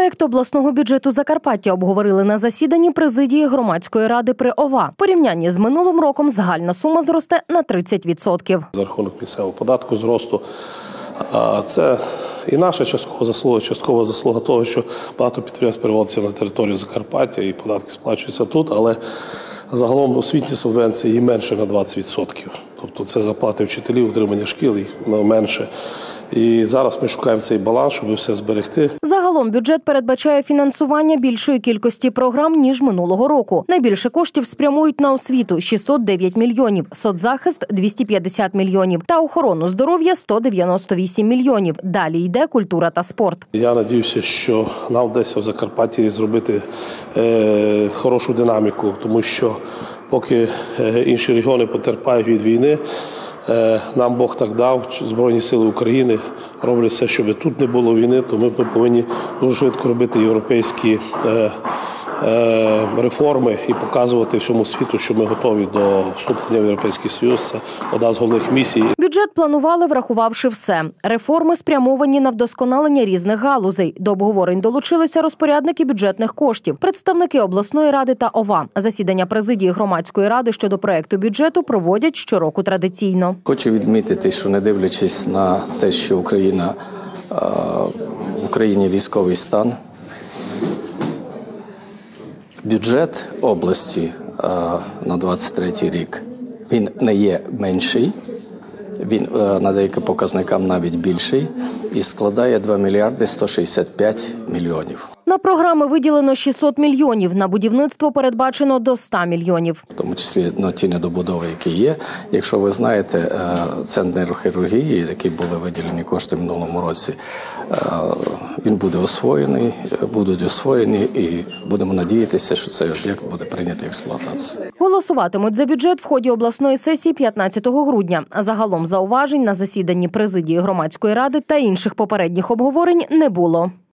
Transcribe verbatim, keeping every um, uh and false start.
Проєкт обласного бюджету Закарпаття обговорили на засіданні президії громадської ради при ОВА. В порівнянні з минулим роком загальна сума зросте на тридцять відсотків. За рахунок місцевого податку зросту. Це і наша часткова заслуга, часткова заслуга того, що багато підприємств переводиться на територію Закарпаття і податки сплачуються тут, але загалом освітні субвенції і менше на двадцять відсотків. Тобто це зарплати вчителів, утримання шкіл їх менше. І зараз ми шукаємо цей баланс, щоб все зберегти. Загалом бюджет передбачає фінансування більшої кількості програм, ніж минулого року. Найбільше коштів спрямують на освіту – шістсот дев'ять мільйонів, соцзахист – двісті п'ятдесят мільйонів та охорону здоров'я – сто дев'яносто вісім мільйонів. Далі йде культура та спорт. Я сподіваюся, що нам вдасться в Закарпатті зробити е, хорошу динаміку, тому що поки е, інші регіони потерпають від війни, нам Бог так дав, Збройні сили України роблять все, щоб тут не було війни, то ми повинні дуже швидко робити європейські реформи і показувати всьому світу, що ми готові до вступлення в Європейський Союз. Це одна з головних місій. Бюджет планували, врахувавши все. Реформи спрямовані на вдосконалення різних галузей. До обговорень долучилися розпорядники бюджетних коштів, представники обласної ради та ОВА. Засідання президії громадської ради щодо проекту бюджету проводять щороку традиційно. Хочу відмітити, що не дивлячись на те, що Україна, в Україні військовий стан, бюджет області на двадцять третій рік, він не є менший, він на деяким показникам навіть більший і складає два мільярди сто шістдесят п'ять мільйонів. На програми виділено шістсот мільйонів, на будівництво передбачено до ста мільйонів. В тому числі на ті недобудови, які є. Якщо ви знаєте, центр нейрохірургії, який були виділені кошти в минулому році, він буде освоєний, будуть освоєні і будемо надіятися, що цей об'єкт буде прийнятий в експлуатацію. Голосуватимуть за бюджет в ході обласної сесії п'ятнадцятого грудня. Загалом зауважень на засіданні президії громадської ради та інших попередніх обговорень не було.